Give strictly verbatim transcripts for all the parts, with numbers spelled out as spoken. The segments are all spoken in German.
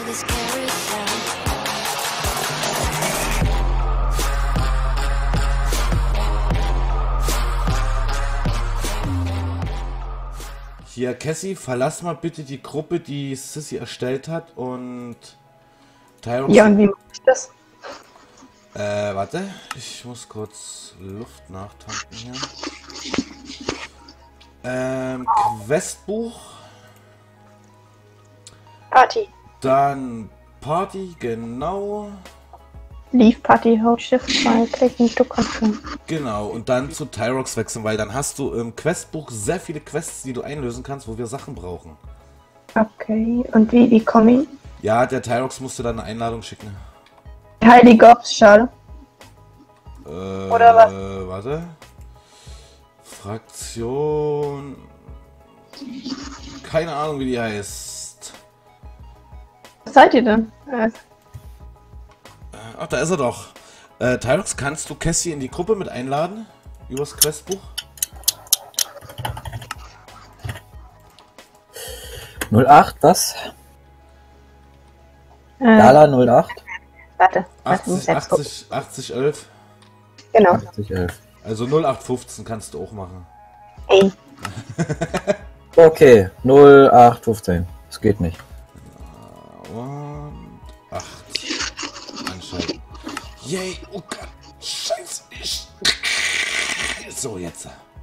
Hier, Cassie, verlass mal bitte die Gruppe, die Sissy erstellt hat und Tyrox. Ja, und wie mache ich das? Äh, warte, ich muss kurz Luft nachtanken hier. Ähm, Questbuch. Party. Dann Party, genau. Leave Party, Hold Shift zwei, klicken, to confirm. Genau, und dann zu Tyrox wechseln, weil dann hast du im Questbuch sehr viele Quests, die du einlösen kannst, wo wir Sachen brauchen. Okay, und wie, wie komme ich? Ja, der Tyrox musste dann eine Einladung schicken. Heilige Obstschale. Äh, Oder was? Warte. Fraktion. Keine Ahnung, wie die heißt. Was seid ihr denn? Äh, Ach, da ist er doch. Äh, Tyrox, kannst du Cassie in die Gruppe mit einladen? Übers Questbuch? null acht, was? äh, Gala null acht? warte. achtzig, achtzig, achtzig, elf. Genau. achtzig elf. Also null acht fünfzehn kannst du auch machen. Ey. Okay, null acht fünfzehn. Das geht nicht. Und acht. Anschalten. Yay, oh Gott. Scheiße. Ich... So, jetzt.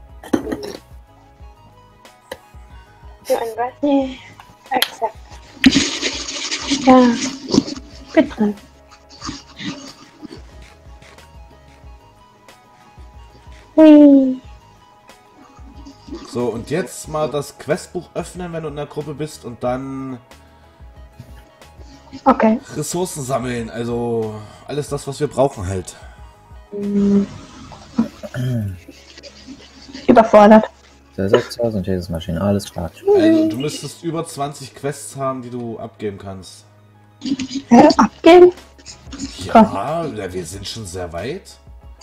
Für ein was? Nee. Accept. Ja. Bitte. Hui. So, und jetzt mal das Questbuch öffnen, wenn du in der Gruppe bist und dann Okay. Ressourcen sammeln. Also alles das, was wir brauchen halt. Überfordert. Zersetzer, Synthesismaschinen, alles klar. Also du müsstest über zwanzig Quests haben, die du abgeben kannst. Äh, abgeben? Ja, ja, wir sind schon sehr weit.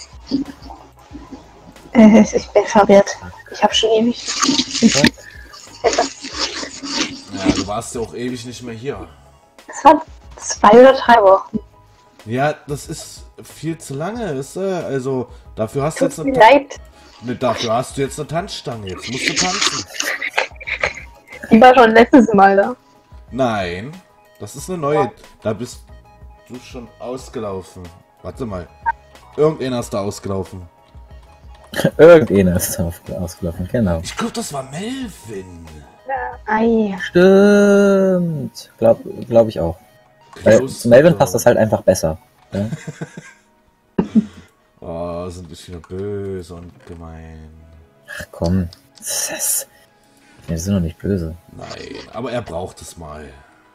Äh, ich bin verwirrt. Ich habe schon ewig. Ja, du warst ja auch ewig nicht mehr hier. Es waren zwei oder drei Wochen. Ja, das ist viel zu lange, ist äh, also dafür hast du Tut jetzt mir eine leid. Ne, dafür hast du jetzt eine Tanzstange. Jetzt musst du tanzen. Die war schon letztes Mal da. Nein, das ist eine neue. Da bist du schon ausgelaufen. Warte mal. Irgendeiner ist da ausgelaufen. Irgendeiner ist auf- ausgelaufen, genau. Ich glaube, das war Melvin. Ei. Stimmt. Glaub, glaub ich auch. Weil Klaus- zu Melvin passt das halt einfach besser. Ja? Oh, sind wir wieder böse und gemein. Ach komm. Das ist, wir sind doch nicht böse. Nein, aber er braucht es mal.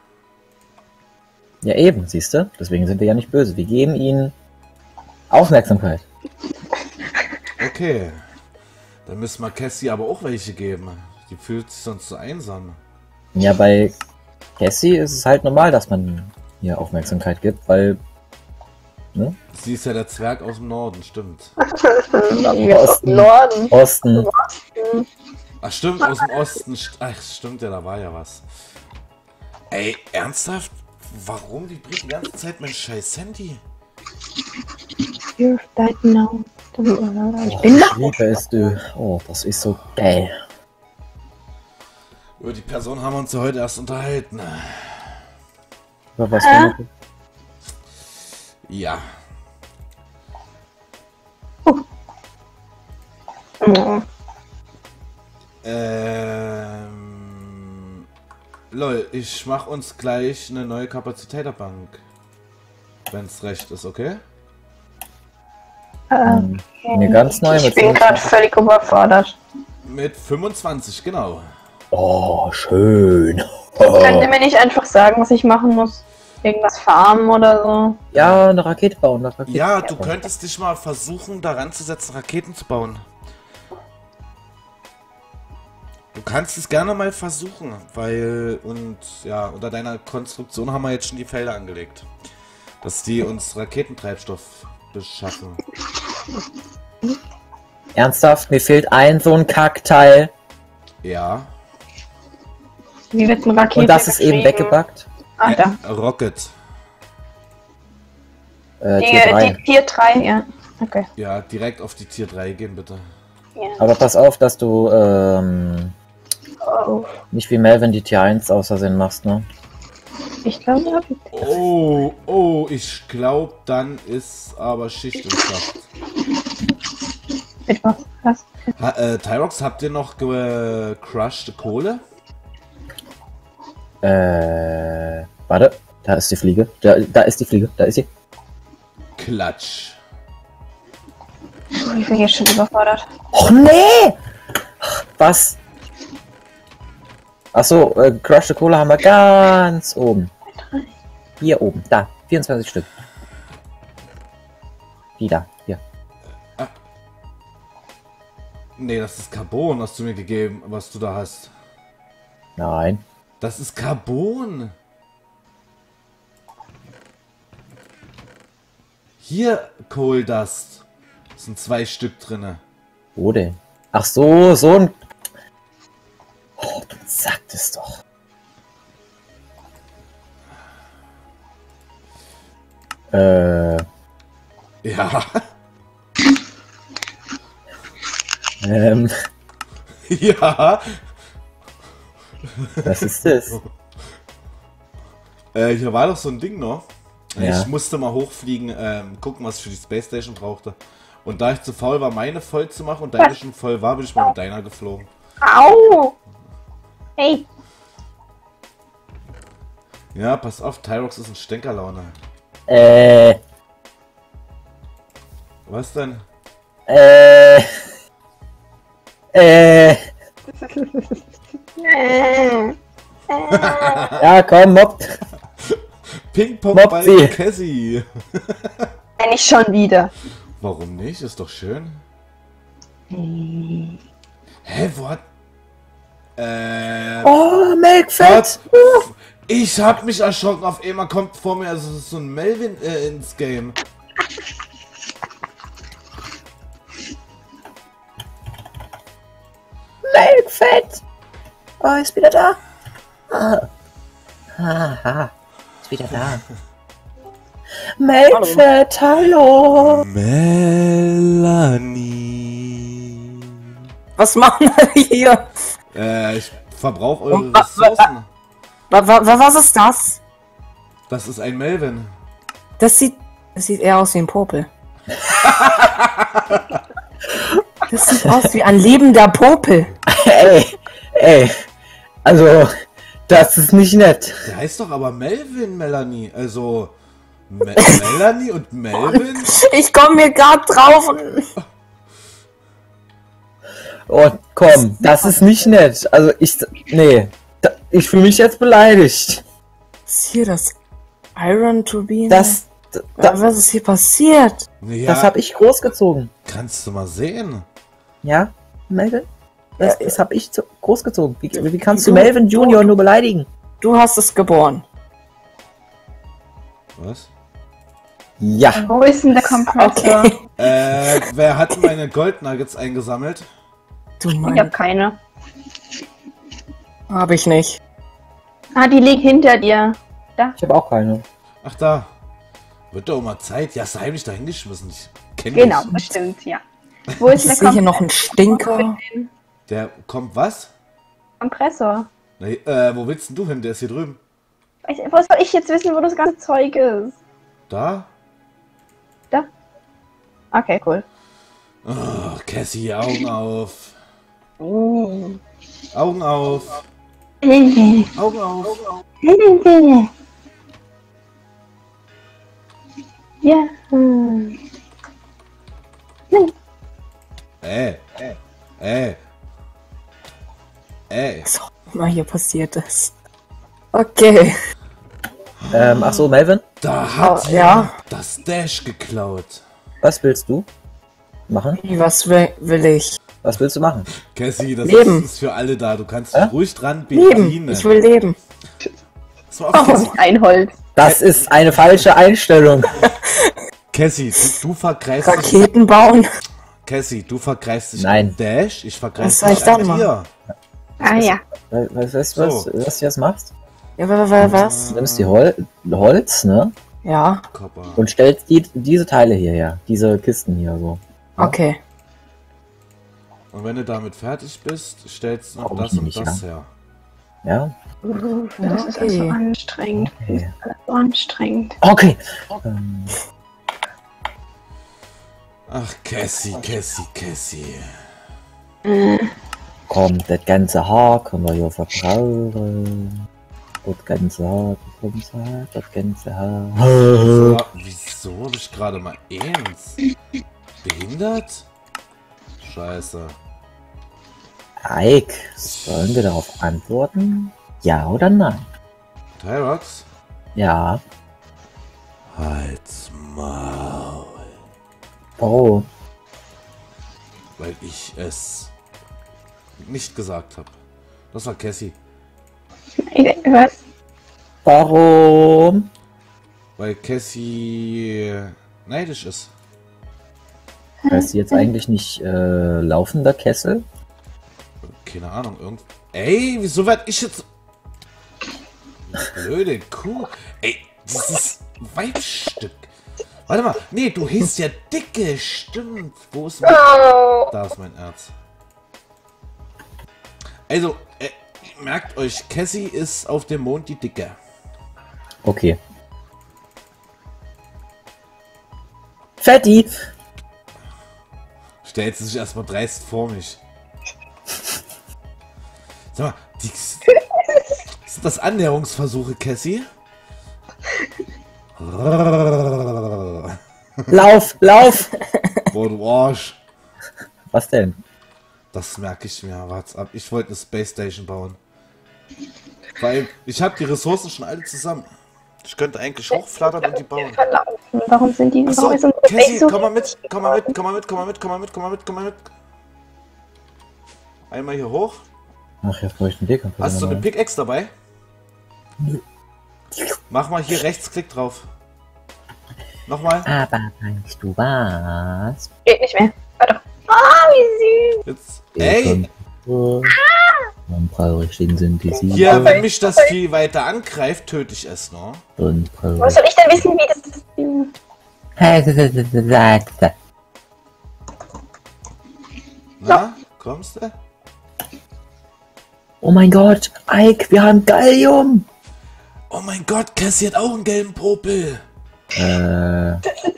Ja eben, siehst du? Deswegen sind wir ja nicht böse. Wir geben ihnen Aufmerksamkeit. Okay. Dann müssen wir Cassie aber auch welche geben. Die fühlt sich sonst so einsam. Ja, bei Cassie ist es halt normal, dass man ihr Aufmerksamkeit gibt, weil... Ne? Sie ist ja der Zwerg aus dem Norden, stimmt. Osten. Norden. Osten. Ach stimmt, aus dem Osten. St- Ach stimmt, ja, da war ja was. Ey, ernsthaft? Warum vibriert die ganze Zeit mein scheiß Handy? You're dead now. Ich Oh, bin ich da. liebe es, du. Oh, das ist so geil. Über die Person haben wir uns ja heute erst unterhalten. Aber was Äh? für Ja. Oh. Ähm. Lol, ich mach uns gleich eine neue Kapazitäterbank. Wenn's recht ist, okay? Äh, Eine ganz neue ich mit bin gerade völlig überfordert. Mit fünfundzwanzig, genau. Oh, schön. Könnt ihr mir nicht einfach sagen, was ich machen muss? Irgendwas farmen oder so? Ja, eine Rakete bauen. Eine Rakete Ja, du bauen. könntest dich mal versuchen, daran zu setzen, Raketen zu bauen. Du kannst es gerne mal versuchen, weil, und ja, unter deiner Konstruktion haben wir jetzt schon die Felder angelegt. Dass die uns Raketentreibstoff beschaffen. Ernsthaft, mir fehlt ein so ein Kackteil. Ja. Wie wird ein Rakete Und das ist eben geschrieben? weggebackt. Ah, da. Äh, Rocket. Äh, Die, Tier drei. die Tier drei, ja. Okay. Ja, direkt auf die Tier drei gehen, bitte. Ja. Aber pass auf, dass du ähm, Oh. nicht wie Melvin die Tier eins aus Versehen machst, ne? Ich glaube, ja. Oh, oh, ich glaube, dann ist aber Schicht im Schacht. Etwas. Was? Ha, äh, Tyrox, habt ihr noch gecrushed Kohle? Äh, warte, da ist die Fliege. Da, da ist die Fliege, da ist sie. Klatsch. Puh, ich bin hier schon überfordert. Och nee! Was? Achso, äh, Crush Kohle haben wir ganz oben. Hier oben, da, vierundzwanzig Stück. Die da, hier. Nee, das ist Carbon, hast du mir gegeben, was du da hast. Nein. Das ist Carbon. Hier, Coal Dust. Das sind zwei Stück drinne. Wo denn? Ach so, so ein... Oh, du sagtest doch. Äh, Ja. ähm, Ja. was ist das? Äh, hier war doch so ein Ding noch. Ja. Ich musste mal hochfliegen, ähm, gucken, was ich für die Space Station brauchte. Und da ich zu faul war, meine voll zu machen und deine schon voll war, bin ich mal mit deiner geflogen. Au! Hey! Ja, pass auf, Tyrox ist ein Stänkerlaune. Äh, Was denn? äh, äh, Äh, ja komm, Mob. Ping-Pong Mobsi. bei Cassie. nicht schon wieder. Warum nicht? Ist doch schön. Hä, wo hat... Äh... Oh, Milkfett. Gott, ich hab mich erschrocken. Auf einmal kommt vor mir also so ein Melvin äh, ins Game. Milkfett. Oh, ist wieder da. Ah. Aha, ist wieder da. Milkfett, hallo. Melanie. Was machen wir hier? Äh, ich verbrauche eure Und wa- wa- Ressourcen. Wa wa wa was ist das? Das ist ein Melvin. Das sieht, das sieht eher aus wie ein Popel. Das sieht aus wie ein lebender Popel. Ey, ey. Also, das ist nicht nett. Der heißt doch aber Melvin, Melanie. Also, Me Melanie und Melvin? Ich komme hier gerade drauf und... Oh, komm, das ist nicht nett. Also, ich, nee. Da, ich fühle mich jetzt beleidigt. Was ist hier das? Iron Turbine? Das, Wa- das, was ist hier passiert? Ja, das habe ich großgezogen. kannst du mal sehen. Ja, Melvin? Das, Ja, das habe ich zu, großgezogen. Wie, wie kannst du- du Melvin Junior du- nur beleidigen? Du hast es geboren. Was? Ja. Wo ist denn der Kompressor? Okay. Äh, wer hat meine Goldnuggets eingesammelt? Du Ich hab meine, keine. hab ich nicht. Ah, die liegt hinter dir. Ich habe auch keine. Ach da. Wird doch mal Zeit. Ja, hast du heimlich da hingeschmissen. Ich kenn Genau, dich. das stimmt, ja. Wo ist Ich der sehe hier noch einen Stinker. Kompressor? Der kommt was? Kompressor. Nee, äh, wo willst denn du hin? Der ist hier drüben. Weiß- Was soll ich jetzt wissen, wo das ganze Zeug ist? Da? Da? Okay, cool. Oh, Cassie, Augen auf. Oh. Augen auf. Augen auf. Ja. hm. Äh, äh, äh. Äh. Was auch immer hier passiert ist. Okay. Ähm, ach so, Melvin, Da hat Oh, er ja. das Dash geklaut. was willst du machen? Wie, was will, will ich? Was willst du machen? Cassie, das Leben. ist für alle da. Du kannst Hä? dich ruhig dran Leben. bedienen. Ich will leben. Das war auf Cassie. Ein Holz. Das ist eine falsche Einstellung. Cassie, du, du vergreifst dich. Raketen bauen. Cassie, du vergreifst dich Nein. an Dash. Ich vergreif Was soll dich ich dann an machen? dir. Ah ja. We- Weißt du, was, So. was du jetzt machst? Ja, wa- wa- was? Du nimmst die Hol Holz, ne? Ja, Copper. Und stellst die, diese Teile hierher. Diese Kisten hier so. Ja? okay. Und wenn du damit fertig bist, stellst du noch Brauch das ich und nicht, das her. Ja? Das ist also Okay. anstrengend. Das ist Okay. alles so anstrengend. Okay. Ähm, Ach, Cassie, Cassie, Cassie. komm, das ganze Haar können wir hier verbrauchen. Das ganze Haar, das ganze Haar, das ganze Haar. So, wieso habe ich gerade mal eins? Behindert? Scheiße. Ike, sollen wir darauf antworten? Ja oder nein? Tyrox? Ja. Halt's Maul. Warum? Weil ich es nicht gesagt habe. Das war Cassie. Was? Warum? Weil Cassie neidisch ist. Heißt sie jetzt eigentlich nicht äh, laufender Kessel? Keine Ahnung, irgend... Ey, wieso werd ich jetzt... Blöde Kuh. Ey, dieses Weibstück. Warte mal. Nee, du hieß ja Dicke. Stimmt. Wo ist mein... Oh. Da ist mein Erz. Also, äh, merkt euch, Cassie ist auf dem Mond die Dicke. Okay. Fetti! Stellt sie sich erstmal dreist vor mich. Sag mal, die, sind das Annäherungsversuche, Cassie? Lauf, lauf! Boah, du Arsch. Was denn? Das merke ich mir. Warte ab. Ich wollte eine Space Station bauen. Weil ich habe die Ressourcen schon alle zusammen. Ich könnte eigentlich hochflattern und die bauen. Verlaufen. Warum sind die Achso, warum ist unsere Cassie, Base so komm mal mit, komm mal mit, komm mal mit, komm mal mit, komm mal mit, komm mal mit, komm mal mit. Einmal hier hoch. Ach, jetzt brauche ich einen Weg. Hast du eine Pickaxe dabei? Mach mal hier Rechtsklick drauf. Nochmal. Aber weißt du was? Geht nicht mehr. Warte. Ah, wie süß. Jetzt. Ey! Dann brauche ich den Synthesizer. Hier, wenn mich das Vieh weiter angreift, töte ich es, ne? Und brauche Was soll ich denn wissen, wie das ist? ich... Na, kommst du? Oh mein Gott, Ike, wir haben Gallium! Oh mein Gott, Cassie hat auch einen gelben Popel. Äh,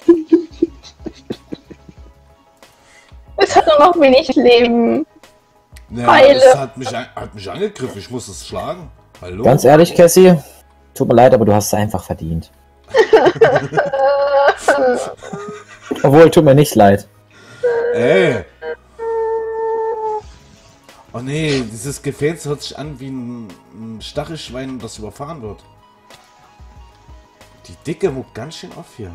Es hat nur noch wenig Leben. Ja, Heile. es hat mich, an- hat mich angegriffen, ich muss es schlagen. Hallo? ganz ehrlich, Cassie, tut mir leid, aber du hast es einfach verdient. Obwohl, tut mir nicht leid. Ey! Oh nee, dieses Gefäß hört sich an wie ein, ein Stachelschwein, das überfahren wird. Die Dicke muckt ganz schön auf hier.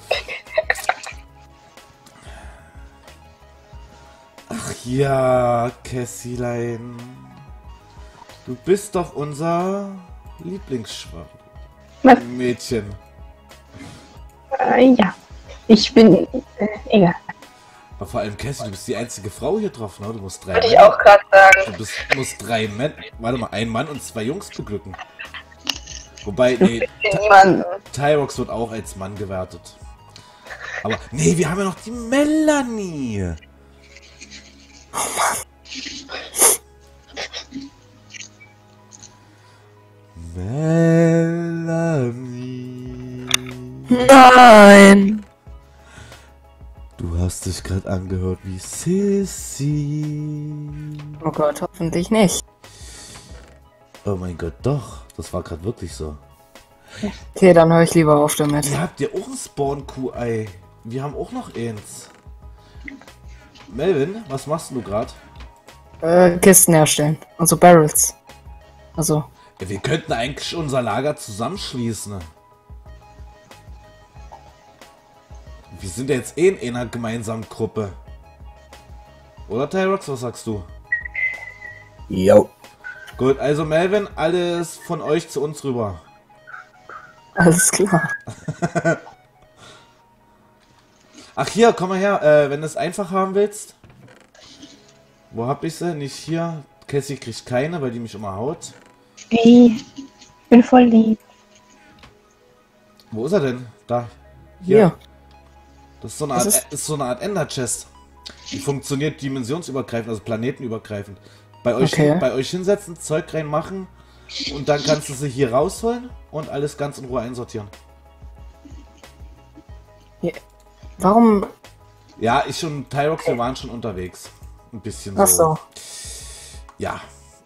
Ach ja, Cassielein. Du bist doch unser Was? Lieblingsmädchen. Äh, ja. Ich bin. Äh, egal. Aber vor allem, Cassie, du bist die einzige Frau hier drauf, ne? Du musst drei Wollte ich Männer- auch gerade sagen. Du bist, musst drei Männer, warte mal, ein Mann und zwei Jungs beglücken. Wobei, nee, Niemanden. Tyrox wird auch als Mann gewertet. Aber, nee, wir haben ja noch die Melanie. Melanie. Nein! Du hast dich gerade angehört wie Sissy. Oh Gott, hoffentlich nicht. Oh mein Gott, doch. Das war gerade wirklich so. Okay, dann höre ich lieber auf damit. Ihr habt ja auch ein Spawn-Q-Ei. Wir haben auch noch eins. Melvin, was machst du gerade? Äh, Kisten herstellen. Also Barrels. Also, Ja, wir könnten eigentlich unser Lager zusammenschließen. Wir sind ja jetzt eh in einer gemeinsamen Gruppe. Oder, Tyrox, was sagst du? Jo. Gut, also Melvin, alles von euch zu uns rüber. alles klar. Ach hier, komm mal her, äh, wenn du es einfach haben willst. Wo hab ich sie? Nicht hier. Cassie kriegt keine, weil die mich immer haut. Ey. Ich bin voll lieb. Wo ist er denn? Da. Hier. Das ist so eine Was Art, ist- ist so eine Art Ender-Chest. Die funktioniert dimensionsübergreifend, also planetenübergreifend. Bei euch, Okay. hin, bei euch hinsetzen, Zeug reinmachen und dann kannst du sie hier rausholen und alles ganz in Ruhe einsortieren. Warum? Ja, ich und Tyrox, wir waren schon unterwegs. Ein bisschen so. Ach so. Ja,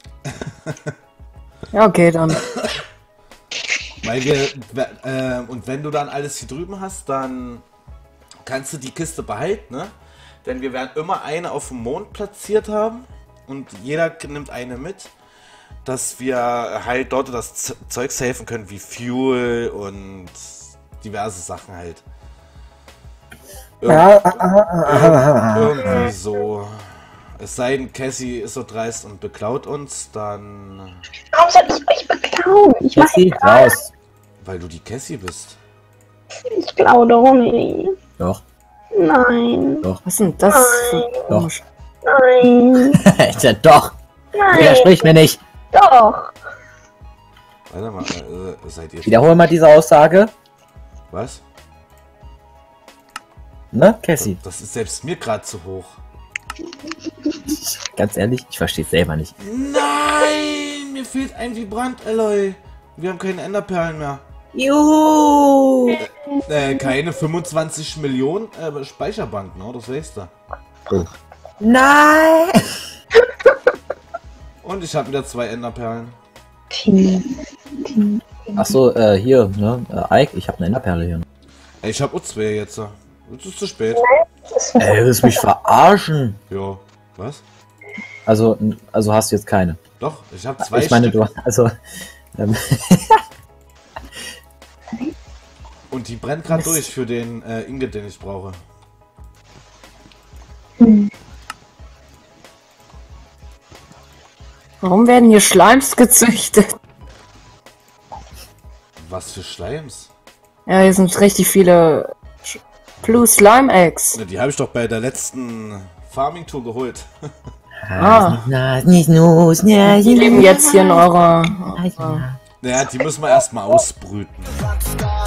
Ja, okay, dann. weil wir, äh, und wenn du dann alles hier drüben hast, dann kannst du die Kiste behalten, ne? Denn wir werden immer eine auf dem Mond platziert haben und jeder nimmt eine mit, dass wir halt dort das Z Zeug safen können, wie Fuel und diverse Sachen halt. Irg Ja, irgendwie so. Es sei denn, Cassie ist so dreist und beklaut uns, dann... Warum soll ich euch beklauen? Ich mach Cassie, raus. Weil du die Cassie bist. ich klaue doch nicht. Doch, Nein. Was ist denn das? für Doch. komisch? Nein. ich sag doch. Nein. Widersprich mir nicht. Doch. Warte mal, äh, seid ihr... Wiederhol mal diese Aussage. Was? Ne, Cassie? Das ist selbst mir gerade zu hoch. Ganz ehrlich, ich verstehe es selber nicht. Nein! Mir fehlt ein Vibrant-Alloy. Wir haben keine Enderperlen mehr. Juhu! Äh, keine fünfundzwanzig Millionen äh, Speicherbank, ne? Das weißt du. Oh. Nein! Und ich habe wieder zwei Enderperlen. Team. Team. Achso, äh, hier, ne? Äh, Ike, ich habe eine Enderperle hier. Ey, ich habe auch zwei jetzt. Jetzt ist zu spät. Das ist was Ey, du willst mich verarschen. Ja. Was? Also, n- also hast du jetzt keine. Doch, ich habe zwei Ich meine, Stück. du, also, ähm, Und die brennt gerade Mist. durch für den äh, Ingot, den ich brauche. Warum werden hier Schleims gezüchtet? Was für Schleims? Ja, hier sind richtig viele Sch- Blue Slime Eggs. Ne, die habe ich doch bei der letzten Farming-Tour geholt. Ah. na, nicht Nuss, na, Die leben jetzt hier in eurer... Naja, die müssen wir erstmal ausbrüten.